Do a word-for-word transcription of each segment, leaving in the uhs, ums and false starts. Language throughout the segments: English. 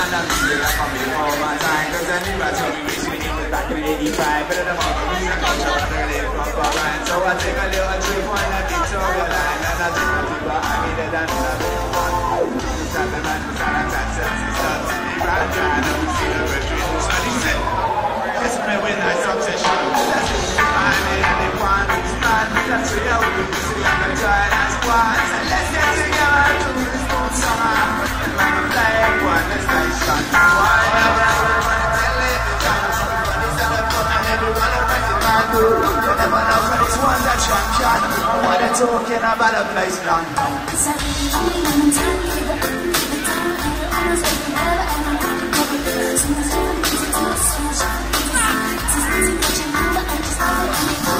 man, I'm still like I'm before my time. Cause I knew I told me we should get it back in eighty-five. Better than all the reason I'm trying to live from behind. So I take a little trip on that Victoria line. And I take a trip behind me that I'm in a bit of fun. Time the man who's on that sense and start to be right down. And we see the refuse. So he said, yes, man, we're nice obsession. That's it, find me and they want me to stand. That's the hell we can see like a giant ass squad. So let's get together to this whole summer. And when we play one, let's play shot. Why never everyone tell it? Everybody's on the phone and everyone around my group. You never know when it's one that champion. What they're talking about a place London. Cause I really, really want to tell you that I'm the time of the honors of the never ever want to cover. So much different things to do, so much different things to see. Since I didn't get your number, I just love it when you go.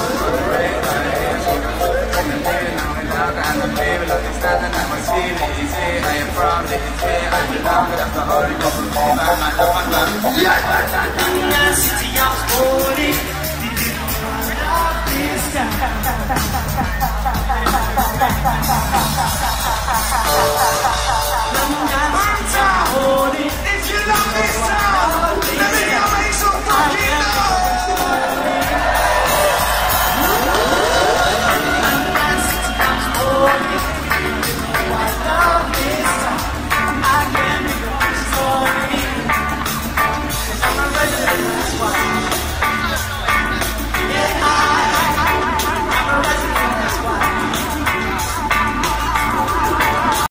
I'm a baby, look, it's nothing that was feeling easy. I am from the easy, I belong with the Holy Ghost. I'm a dog, I'm a city of holy. Did you love this?